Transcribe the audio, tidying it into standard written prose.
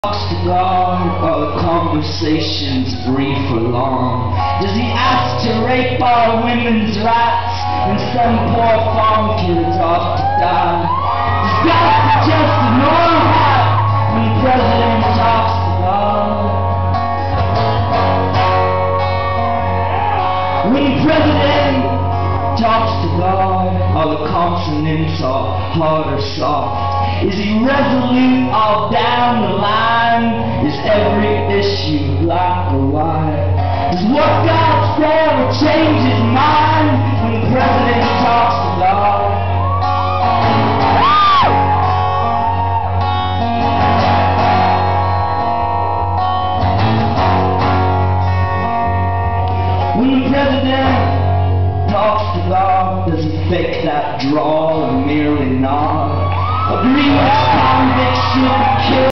Talks to God, or the conversation's brief or long? Does he ask to rape our women's rights and send poor farm kids off to die? Does God suggest a moral hat when the president talks to God? When the president talks to God, are the consonants hard or soft? Is he resolute all down the